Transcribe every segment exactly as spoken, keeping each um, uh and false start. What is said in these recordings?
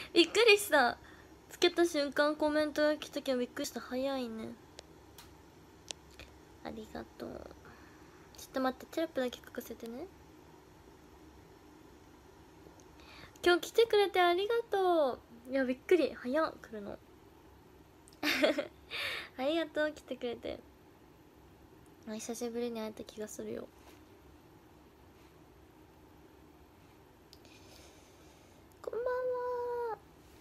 びっくりした。つけた瞬間コメントが来たけどびっくりした。早いね。ありがとう。ちょっと待って、テロップだけ書かせてね。今日来てくれてありがとう。いやびっくり、早っ来るのありがとう、来てくれて。久しぶりに会えた気がするよ。こんばんは。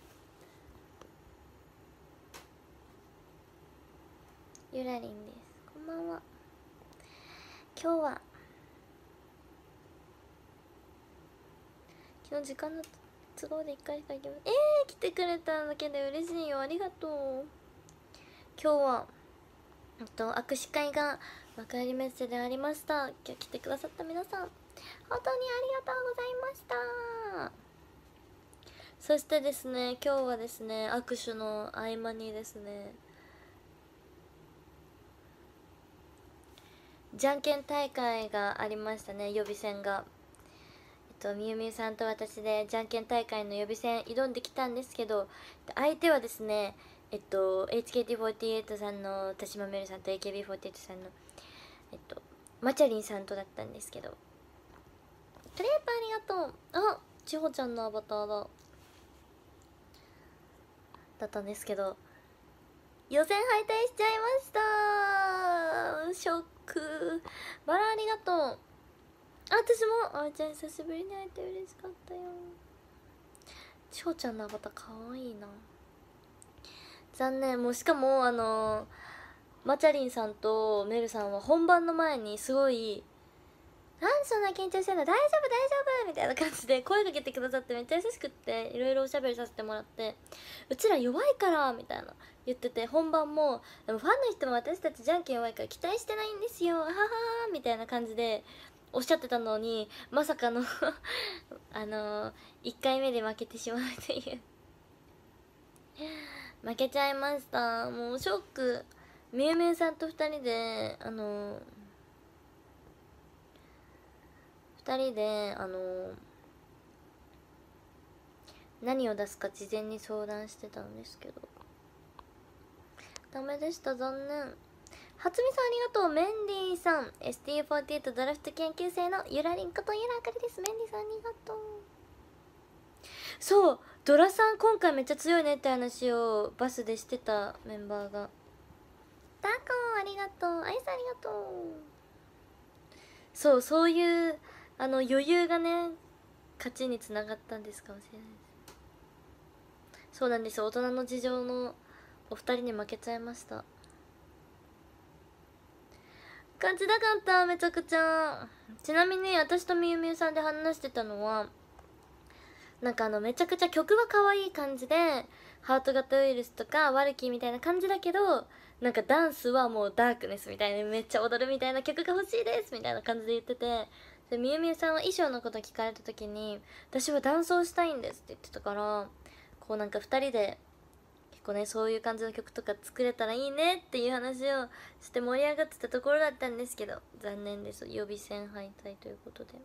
ゆらりんです。こんばんは。今日は昨日時間の都合でいっかいしか行けない。えー、来てくれただけで嬉しいよ。ありがとう。今日はえっと握手会が幕張メッセでありました。今日来てくださった皆さん本当にありがとうございました。そしてですね、今日はですね、握手の合間にですね、じゃんけん大会がありましたね。予備選が、えっと、みゆみゆさんと私でじゃんけん大会の予備選挑んできたんですけど、相手はですね、えっと エイチケーティーフォーティーエイト さんの田島めるさんと エーケービーフォーティーエイト さんのえっとまちゃりんさんとだったんですけど、クレープありがとう。あ、ちほちゃんのアバターだだったんですけど、予選敗退しちゃいました。ショック。バラありがとう。あ、私もあーちゃん久しぶりに会えて嬉しかったよ。ちほちゃんのアバターかわいいな。残念。もうしかもあのー、まちゃりんさんとめるさんは本番の前にすごい「なんでそんな緊張してんの、大丈夫大丈夫」みたいな感じで声かけてくださって、めっちゃ優しくって、いろいろおしゃべりさせてもらって、うちら弱いからみたいな言ってて、本番もでもファンの人も私たちじゃんけん弱いから期待してないんですよ、はははみたいな感じでおっしゃってたのに、まさかのあのー、いっかいめで負けてしまうという負けちゃいました。もうショック。みゆみゆさんとふたりであのーふたりであの何を出すか事前に相談してたんですけどダメでした。残念。はつみさんありがとう。メンディーさん エスティーフォーティーエイト ドラフト研究生のゆらりんことゆらあかりです。メンディーさんありがとう。そう、ドラさん今回めっちゃ強いねって話をバスでしてたメンバーが。タコありがとう。アイスありがとう。そう、そういうあの余裕がね勝ちにつながったんですかもしれないです。そうなんです。大人の事情のお二人に負けちゃいました。勝ちたかった、めちゃくちゃ。ちなみに私とみゆみゆさんで話してたのは、なんかあのめちゃくちゃ曲は可愛い感じで、ハート型ウイルスとかワルキーみたいな感じだけど、なんかダンスはもうダークネスみたいな、めっちゃ踊るみたいな曲が欲しいですみたいな感じで言ってて、でみゆみゆさんは衣装のこと聞かれた時に、私はダンスをしたいんですって言ってたから、こうなんかふたりで結構ねそういう感じの曲とか作れたらいいねっていう話をして盛り上がってたところだったんですけど、残念です。予備選敗退ということで。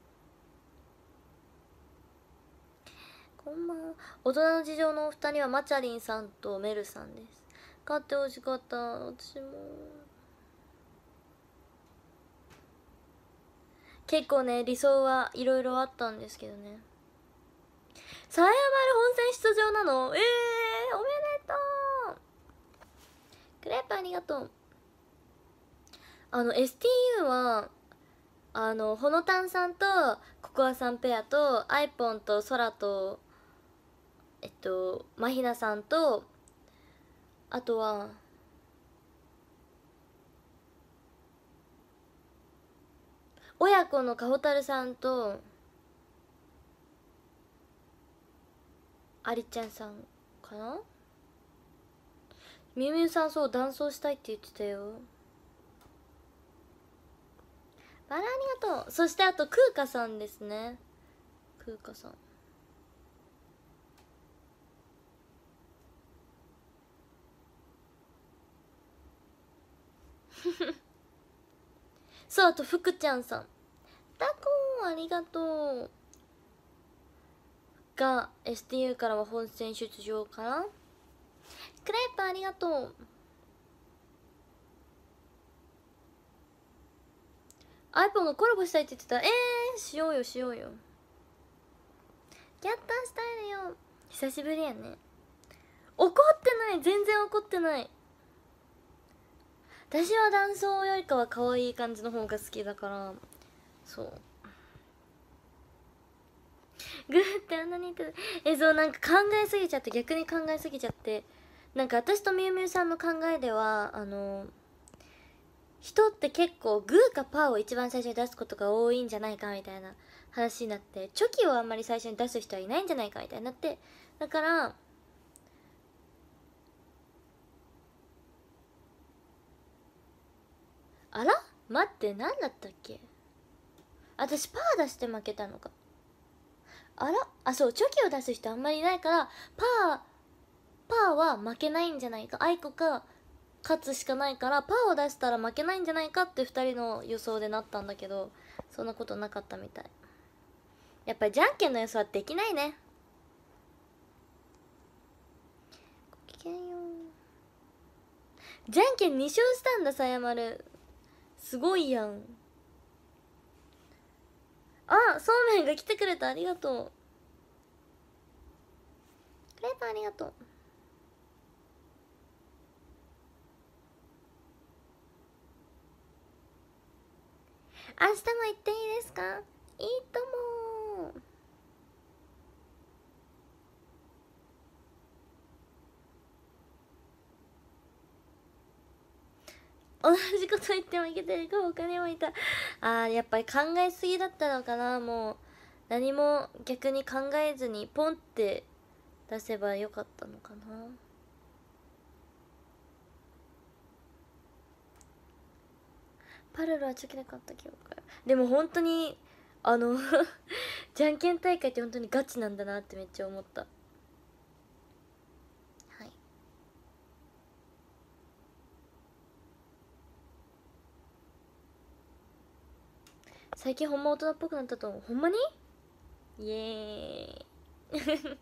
こんばんは。大人の事情のお二人はまちゃりんさんとめるさんです。勝ってほしかった。私も結構ね理想はいろいろあったんですけどね。さやまる本戦出場なの。えー、おめでとう。クレープありがとう。あの エスティーユー はあのほのたんさんとココアさんペアとアイポンとソラとえっとまひなさんと、あとは親子のかほたるさんとありちゃんさんかな。みゆみゆさん、そう男装したいって言ってたよ。バラありがとう。そしてあとクーカさんですね。クーカさんそう、あと福ちゃんさん。タコーありがとう。 が エスティーユー からは本戦出場かな。クレープありがとう。iPhone がコラボしたいって言ってた。えー、しようよしようよ。キャッターしたいよ。久しぶりやね。怒ってない、全然怒ってない。私は男装よりかは可愛い感じの方が好きだから。そう、グーってあんなに言ってえそう、なんか考えすぎちゃって、逆に考えすぎちゃって、なんか私とみゆみゆさんの考えでは、あの人って結構グーかパーを一番最初に出すことが多いんじゃないかみたいな話になって、チョキをあんまり最初に出す人はいないんじゃないかみたいになって、だからあら待って、何だったっけ、私パー出して負けたのか。あらあ、そう、チョキを出す人あんまりいないから、パーパーは負けないんじゃないか、アイコか勝つしかないから、パーを出したら負けないんじゃないかってふたりの予想でなったんだけど、そんなことなかったみたい。やっぱりじゃんけんの予想はできないね。ごきげんよう。じゃんけんに勝したんだ、さやまる。すごいやん。あ、そうめんが来てくれた、ありがとう。クレープありがとう。明日も行っていいですか。いいとも。同じこと言って負けてるか他にもいた。あー、やっぱり考えすぎだったのかな。もう何も逆に考えずにポンって出せばよかったのかな。パルルはチョキなかった記憶が。でも本当にあのじゃんけん大会って本当にガチなんだなってめっちゃ思った。はい、最近ほんま大人っぽくなったと思う。ほんまにイエーイ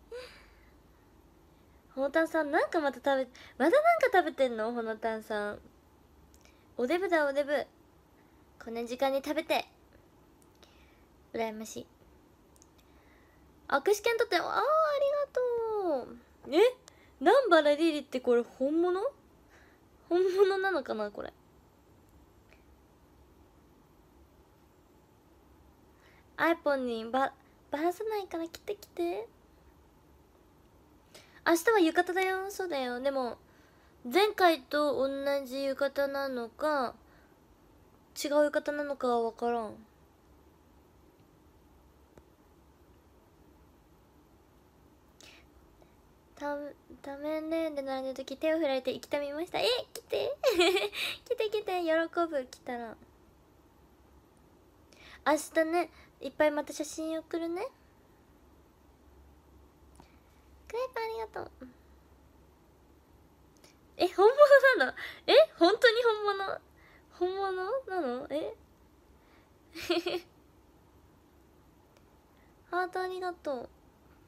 ほのたんさん、なんかまた食べまたなんか食べてんの。ほのたんさん、おデブだおデブ。こんな時間に食べて羨ましい。握手券取って、ああ、ありがとう。え、南原リリってこれ本物本物なのかなこれ。iPhone にばばらさないから来て来て。明日は浴衣だよ。そうだよ。でも前回と同じ浴衣なのか違う浴衣なのかは分からん。た多面レーンで並んでる時手を振られて行きたみました。え、来て来て来て、喜ぶ。来たら明日ね、いっぱいまた写真送るね。クレープありがとう。え、本物なの。え、本当に本物本物なの。えハートありがとう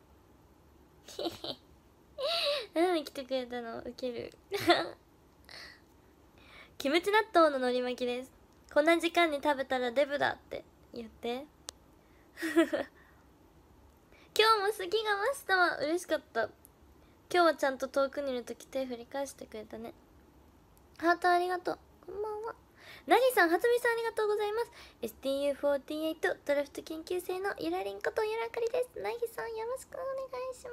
何で来てくれたの、ウケるキムチ納豆の海苔巻きです。こんな時間に食べたらデブだって言って今日も好きが増したわ。嬉しかった。今日はちゃんと遠くにいるとき手振り返してくれたね。ハートありがとう。こんばんは。なぎさん、はつみさんありがとうございます。 エスティーユーフォーティーエイト ドラフト研究生のゆらりんことゆらかりです。なぎさん、よろしくお願いします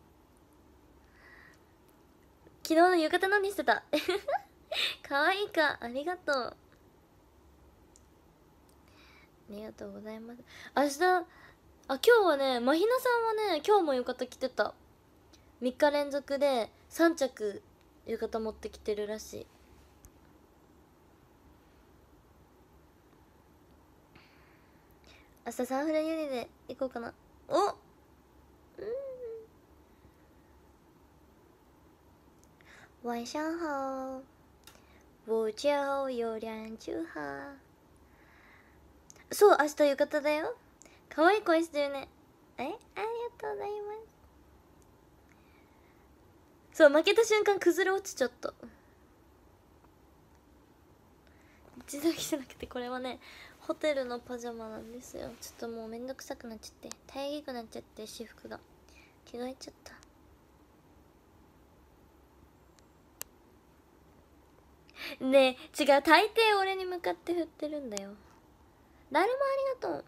。昨日の浴衣何してたかわいいか。ありがとう。ありがとうございます。明日、あ、今日はね、まひなさんはね、今日も浴衣着てた。みっか連続でさん着浴衣持ってきてるらしい。明日サンフレユニで行こうかな。おっ、うん、晚上好，我叫有两句话。そう、明日浴衣だよ。可愛い声してるね。え、ありがとうございそう、負けた瞬間崩れ落ちちゃった。地蔵着じゃなくて、これはねホテルのパジャマなんですよ。ちょっともうめんどくさくなっちゃって、大げくなっちゃって、私服が着替えちゃった。ねえ違う、大抵俺に向かって振ってるんだよ。だるまありがとう。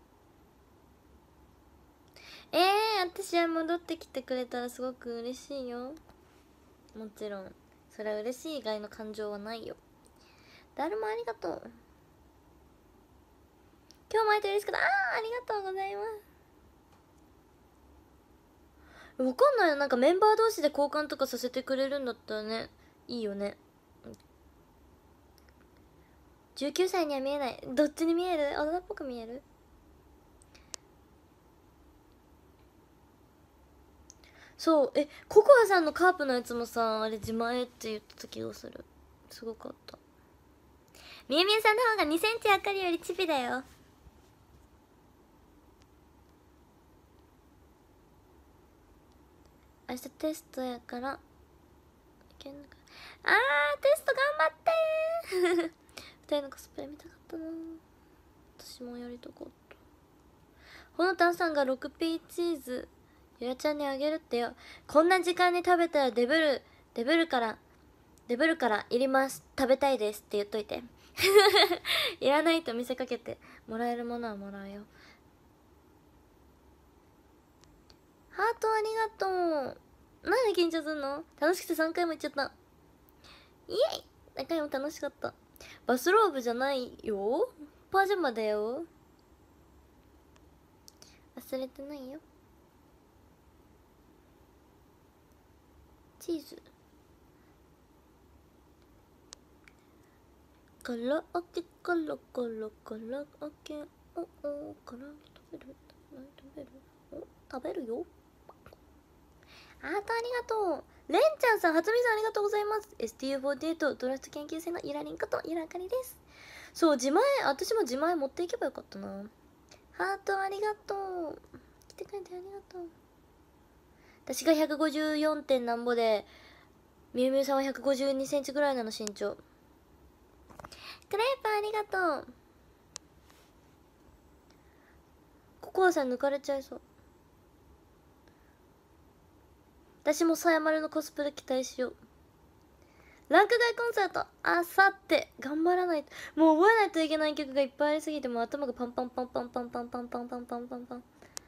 えー、私は戻ってきてくれたらすごく嬉しいよ。もちろんそれは嬉しい以外の感情はないよ。だるまありがとう。今日も会えて嬉しかった。あー、ありがとうございます。わかんないよ、なんかメンバー同士で交換とかさせてくれるんだったらね、いいよね。じゅうきゅうさいには見えない。どっちに見える？大人っぽく見える？そう、え、ココアさんのカープのやつもさ、あれ自前って言ってた気がする。すごかった。みゆみゆさんの方がにセンチあかりよりチビだよ。明日テストやからいけんのか。あー、テスト頑張ってー二人のコスプレ見たかったな。私もやりたかった。ほのたんさんが ろくピー チーズゆらちゃんにあげるってよ。こんな時間に食べたらデブるデブるからデブるからいります、食べたいですって言っといていらないと見せかけて、もらえるものはもらうよ。ハートありがとう。なんで緊張すんの？楽しくてさんかいも言っちゃった。イエイ、何回も楽しかった。バスローブじゃないよ、パジャマだよ。忘れてないよ。チーズカラオケカラカラカラオケ、おお、カラオケ食べる食べるお食べるよ。あーとありがとう。レンちゃんさん、はつみさんありがとうございます。 エスティーユーフォーティーエイト ドラフト研究生のゆらりんことゆらあかりです。そう、自前、私も自前持っていけばよかったな。ハートありがとう。来てくれてありがとう。私がひゃくごじゅうよんてんなんぼで、みゆみゆさんはひゃくごじゅうにセンチぐらいなの、身長。クレープありがとう。ココアさん抜かれちゃいそう。私もさやまるのコスプレ期待しよう。ランク外コンサートあさって頑張らないと。もう覚えないといけない曲がいっぱいありすぎて、もう頭がパンパンパンパンパンパンパンパンパンパンパンパン。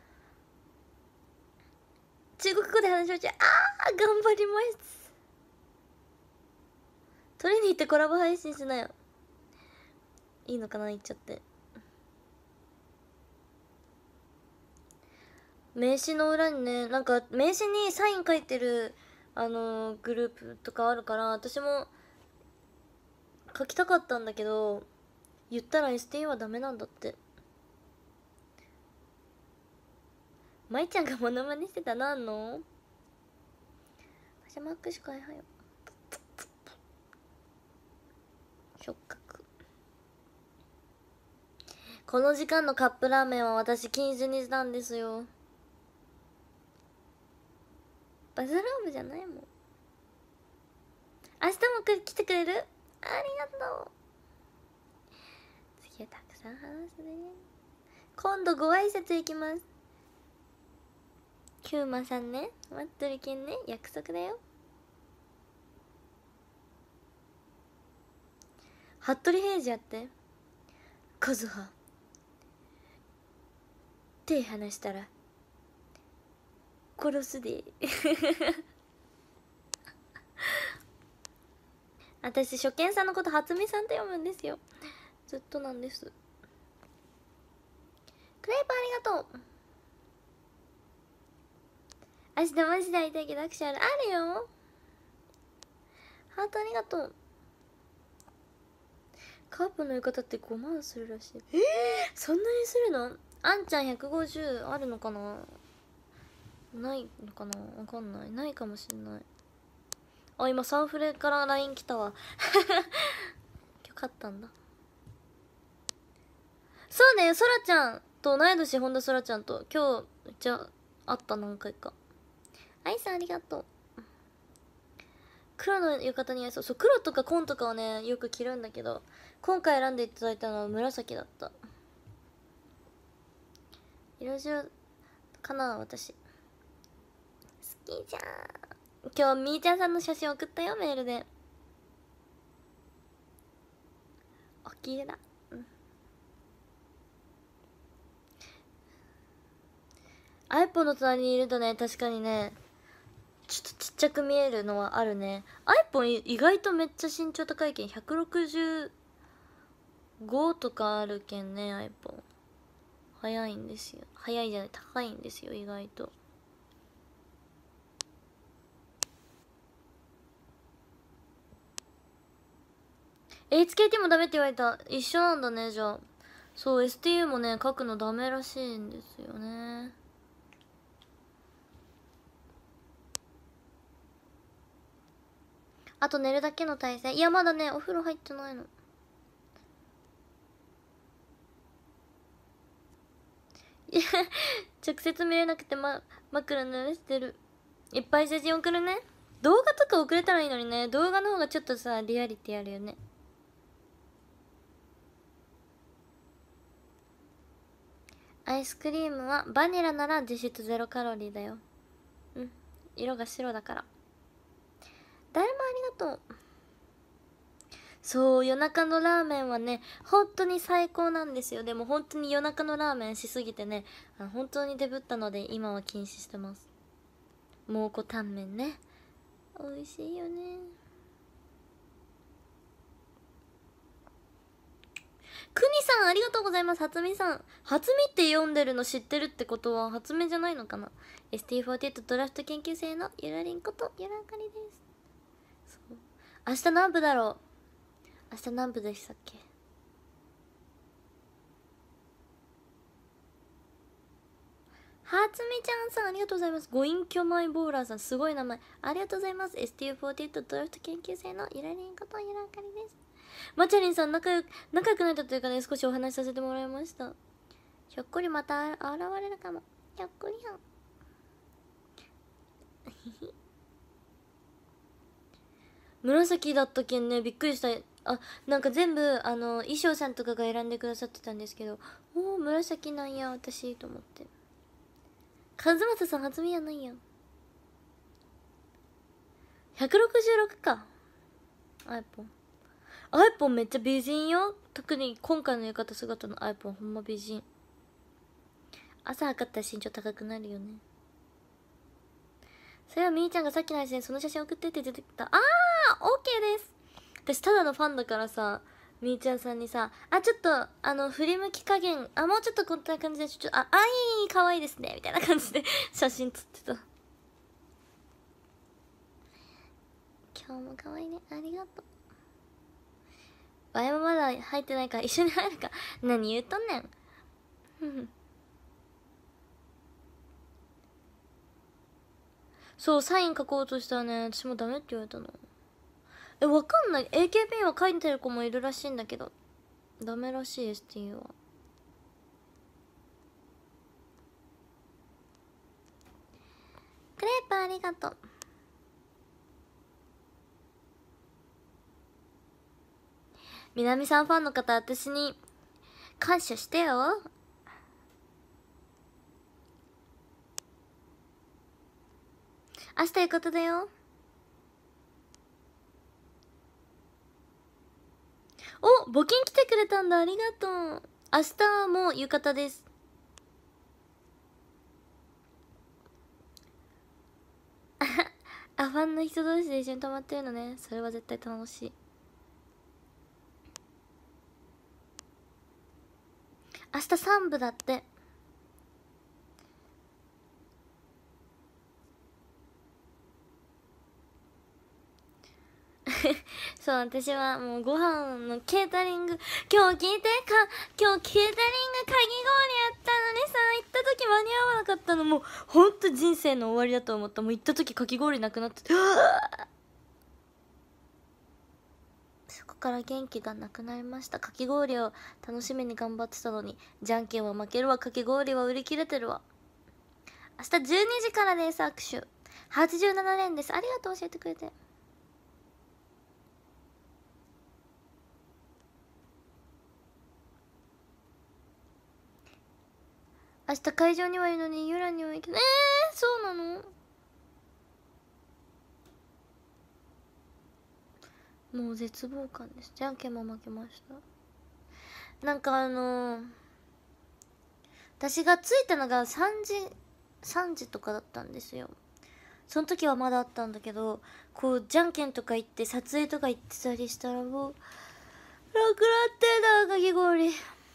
中国語で話しましょう。あー、頑張ります。取りに行ってコラボ配信しなよ。いいのかな、言っちゃって。名刺の裏にね、なんか名刺にサイン書いてるあのー、グループとかあるから、私も書きたかったんだけど、言ったら エスティーユー はダメなんだって。まいちゃんがモノマネしてたな。あんのパジャマックしかいはよ。触覚。この時間のカップラーメンは私禁止にしたんですよ。バズローブじゃないもん。明日も来てくれる？ありがとう。次はたくさん話すね。今度ご挨拶行きます。キューマさんね、待っとるけんね、約束だよ。服部平次やって。カズハ手離したら殺すで私初見さんのこと初見さんって読むんですよ。ずっとなんです。クレープありがとう。明日マジで会いたいけど握手ある。あるよ。ハートありがとう。カープの浴衣ってごまんするらしい。えー、そんなにするの？あんちゃんひゃくごじゅうあるのかな、ないのかな、わかんない。ないかもしんない。あ、今サンフレから ライン 来たわよかったんだ。そうね、そらちゃんと同い年、本田そらちゃんと今日じゃあった、何回か。アイさんありがとう。 黒の浴衣に合いそう。そう、黒とか紺とかをねよく着るんだけど、今回選んでいただいたのは紫だった。色白かな。私好きじゃん。今日みーちゃんさんの写真送ったよ、メールで。おきれいだ。うん、 iPhone の隣にいるとね、確かにねちょっとちっちゃく見えるのはあるね。 iPhone 意外とめっちゃ身長高いけん、ひゃくろくじゅうごとかあるけんね。 iPhone 早いんですよ。早いじゃない、高いんですよ意外と。エイチケーティー もダメって言われた。一緒なんだね。じゃあそう、 エスティーユー もね書くのダメらしいんですよね。あと寝るだけの体勢。いやまだねお風呂入ってないの。いや直接見れなくて、ま、枕濡らしてる。いっぱい写真送るね。動画とか送れたらいいのにね。動画の方がちょっとさリアリティあるよね。アイスクリームはバニラなら実質ゼロカロリーだよ。うん、色が白だから。誰もありがとう。そう、夜中のラーメンはね本当に最高なんですよ。でも本当に夜中のラーメンしすぎてね、あ本当にデブったので今は禁止してます。蒙古タンメンね、美味しいよね。くにさんありがとうございます。はつみさん、はつみって読んでるの知ってるってことははつみじゃないのかな。 エスティーフォーティーエイト ドラフト研究生のゆらりんことゆらあかりです。そう、明日何部だろう。明日何部でしたっけ。はつみちゃんさんありがとうございます。ご隠居マイボーラーさん、すごい名前ありがとうございます。 エスティーフォーティーエイト ドラフト研究生のゆらりんことゆらあかりです。まちゃりんさん、仲良く仲良くなったというかね、少しお話しさせてもらいました。ひょっこりまた現れるかも。ひょっこりはん紫だったけんね、びっくりした。あ、なんか全部あの衣装さんとかが選んでくださってたんですけど、おお紫なんや私と思って。和正さん初見やないやん。ひゃくろくじゅうろくか。 iPhone iPhone めっちゃ美人よ。特に今回の浴衣姿の iPhone ほんま美人。朝測ったら身長高くなるよね。それはみーちゃんがさっきの配信でその写真送ってって出てきた。あー OK です。私ただのファンだからさ、みーちゃんさんにさ、あちょっとあの振り向き加減、あもうちょっとこんな感じでちょっと、ああいいかわいいですねみたいな感じで写真撮ってた。今日もかわいいね、ありがとう。ワイもまだ入ってないから一緒に入るか。何言うとんねんそう、サイン書こうとしたらね、私もダメって言われたの。え、わかんない。 エーケーピー は書いてる子もいるらしいんだけどダメらしい。 エスティーユー は。クレープありがとう。南さんファンの方、私に感謝してよ。明日いうことだよ。お、募金来てくれたんだ、ありがとう。明日も浴衣です。あ、ファンの人同士で一緒に泊まってるのね。それは絶対楽しい。明日さん部だってそう、私はもうご飯のケータリング、今日聞いてか、今日ケータリングかき氷やったのにさ、行った時間に合わなかったの。もうほんと人生の終わりだと思った。もう行った時かき氷なくなっててそこから元気がなくなりました。かき氷を楽しみに頑張ってたのに、じゃんけんは負けるわ、かき氷は売り切れてるわ。明日じゅうにじからです。握手はちじゅうななれんです。ありがとう、教えてくれて。 明日会場にはいるのにユラには行けない。えー、そうなの？もう絶望感です。じゃんけんも負けました。なんかあのー、私が着いたのがさんじさんじとかだったんですよ。その時はまだあったんだけど、こうじゃんけんとか行って撮影とか行ってたりしたらもうなくなってたかき氷。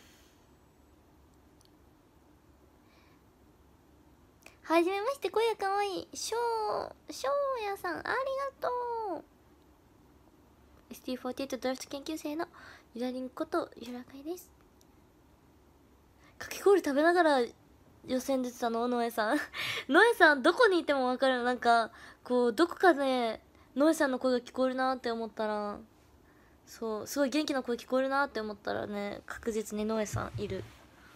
はじめまして、声がかわいいしょうしょうやさん、ありがとう。 エスティーフォーティーエイト ドラフト研究生のゆらりんことゆらかいです。かき氷食べながら予選出てたの、ノエさんノエさんどこにいても分かる。なんかこうどこかでノエさんの声が聞こえるなって思ったら、そうすごい元気な声聞こえるなって思ったらね、確実にノエさんいる。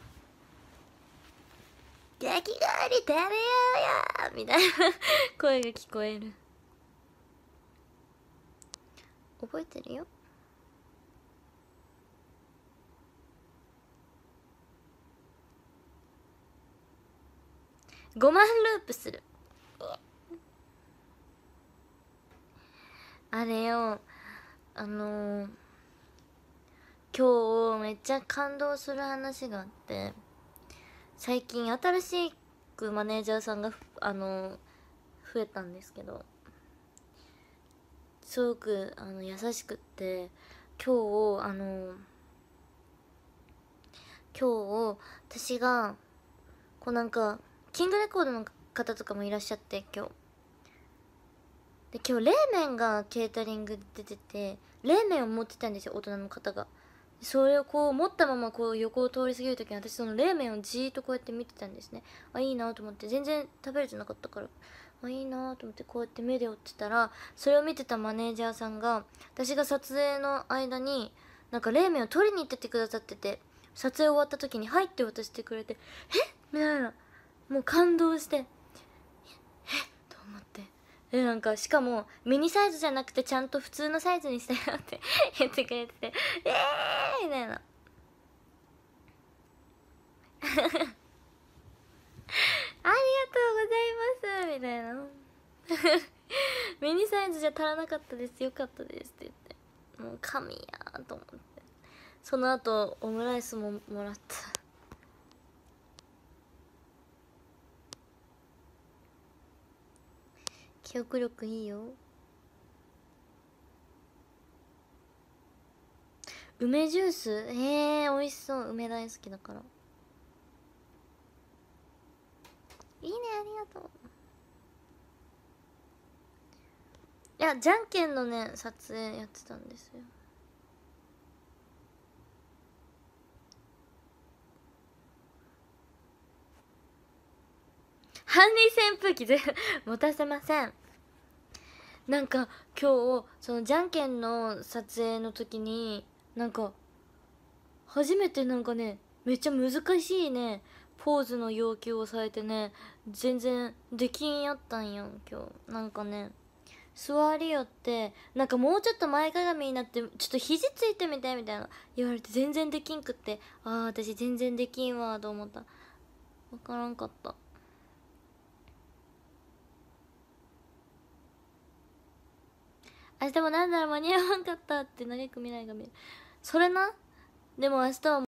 焼き氷食べようやみたいな声が聞こえる。覚えてるよ。ごまんループする。あれよ、あのー、今日めっちゃ感動する話があって、最近新しくマネージャーさんがあのー、増えたんですけど、すごくあの優しくって、今日あのー、今日私がこうなんかキングレコードの方とかもいらっしゃって、今日で今日冷麺がケータリングで出てて、冷麺を持ってたんですよ、大人の方が。それをこう持ったままこう横を通り過ぎるときに、私その冷麺をじーっとこうやって見てたんですね。あ、いいなと思って、全然食べれてなかったから、あ、いいなと思ってこうやって目で追ってたら、それを見てたマネージャーさんが私が撮影の間になんか冷麺を取りに行っててくださってて、撮影終わった時に入って渡してくれて、えっみたいな、もう感動して、えっと思って、でなんかしかもミニサイズじゃなくてちゃんと普通のサイズにしたよって言ってくれてて、えーみたいなありがとうございますみたいなミニサイズじゃ足らなかったです、よかったですって言って、もう神やと思って、その後オムライスももらった。記憶力いいよ。梅ジュース、ええー、美味しそう。梅大好きだから。いいね、ありがとう。いや、じゃんけんのね撮影やってたんですよ。ハンディ扇風機で持たせません。なんか今日そのじゃんけんの撮影の時になんか初めてなんかね、めっちゃ難しいねポーズの要求をされてね、全然できんやったんやん今日。なんかね、座りよってなんかもうちょっと前かがみになってちょっと肘ついてみてみたいな言われて、全然できんくって、ああ私全然できんわと思った。分からんかった。明日もなんなら間に合わんかったって嘆く未来が見える。それな。でも明日は